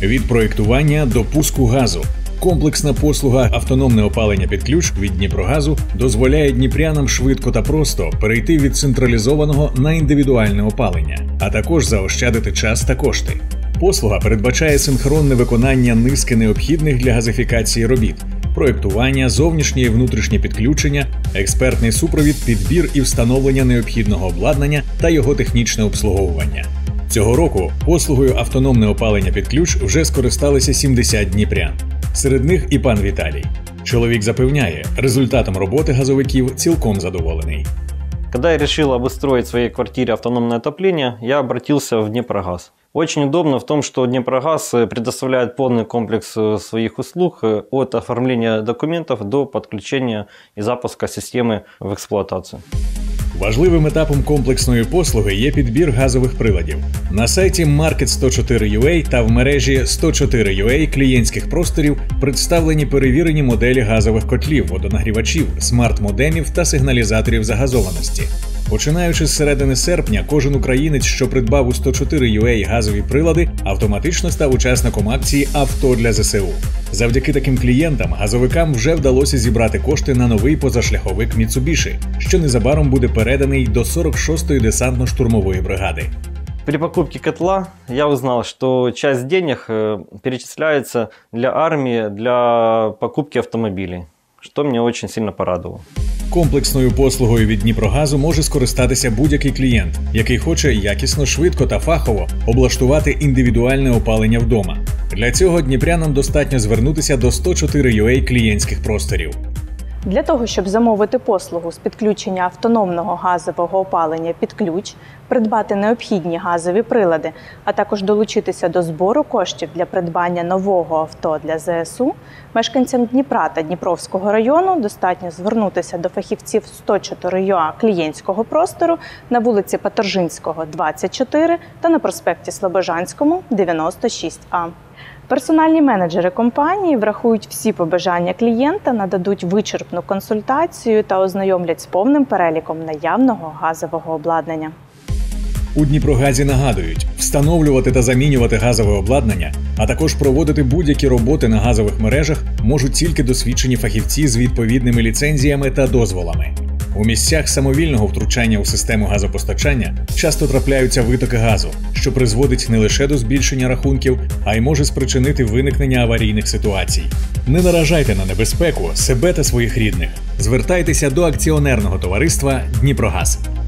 Від проєктування до пуску газу. Комплексна послуга «Автономне опалення під ключ» від Дніпрогазу дозволяє дніпрянам швидко та просто перейти від централізованого на індивідуальне опалення, а також заощадити час та кошти. Послуга передбачає синхронне виконання низки необхідних для газифікації робіт – проєктування, зовнішнє і внутрішнє підключення, експертний супровід, підбір і встановлення необхідного обладнання та його технічне обслуговування. Цього року послугою «Автономне опалення під ключ» вже скористалися 70 дніпрян. Серед них і пан Віталій. Чоловік запевняє, результатом роботи газовиків цілком задоволений. Когда я решил обустроить в своей квартире автономное отопление, я обратился в Днепрогаз. Очень удобно в том, что Днепрогаз предоставляет полный комплекс своих услуг от оформления документов до подключения и запуска системы в эксплуатацию. Важливим етапом комплексної послуги є підбір газових приладів. На сайті Market104.ua та в мережі 104.ua клієнтських просторів представлені перевірені моделі газових котлів, водонагрівачів, смарт-модемів та сигналізаторів загазованості. Починаючи з середини серпня, кожен українець, що придбав у 104.ua газові прилади, автоматично став учасником акції «Авто для ЗСУ». Завдяки таким клієнтам газовикам вже вдалося зібрати кошти на новий позашляховик Mitsubishi, що незабаром буде переданий до 46-ї десантно-штурмової бригади. При покупке котла я узнал, что часть денег перечисляется для армии для покупки автомобилей, что меня очень сильно порадовало. Комплексною послугою від Дніпрогазу може скористатися будь-який клієнт, який хоче якісно, швидко та фахово облаштувати індивідуальне опалення вдома. Для цього дніпрянам достатньо звернутися до 104.ua клієнтських просторів. Для того, щоб замовити послугу з підключення автономного газового опалення під ключ, придбати необхідні газові прилади, а також долучитися до збору коштів для придбання нового авто для ЗСУ, мешканцям Дніпра та Дніпровського району достатньо звернутися до фахівців 104.ua клієнтського простору на вулиці Паторжинського, 24 та на проспекті Слобожанському, 96А. Персональні менеджери компанії врахують всі побажання клієнта, нададуть вичерпну консультацію та ознайомлять з повним переліком наявного газового обладнання. У Дніпрогазі нагадують, встановлювати та замінювати газове обладнання, а також проводити будь-які роботи на газових мережах можуть тільки досвідчені фахівці з відповідними ліцензіями та дозволами. У місцях самовільного втручання у систему газопостачання часто трапляються витоки газу, що призводить не лише до збільшення рахунків, а й може спричинити виникнення аварійних ситуацій. Не наражайте на небезпеку себе та своїх рідних. Звертайтеся до акціонерного товариства «Дніпрогаз».